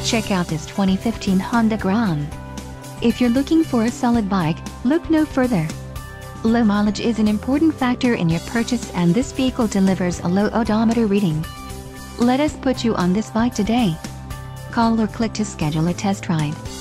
Check out this 2015 Honda Grom. If you're looking for a solid bike, look no further. Low mileage is an important factor in your purchase, and this vehicle delivers a low odometer reading. Let us put you on this bike today. Call or click to schedule a test ride.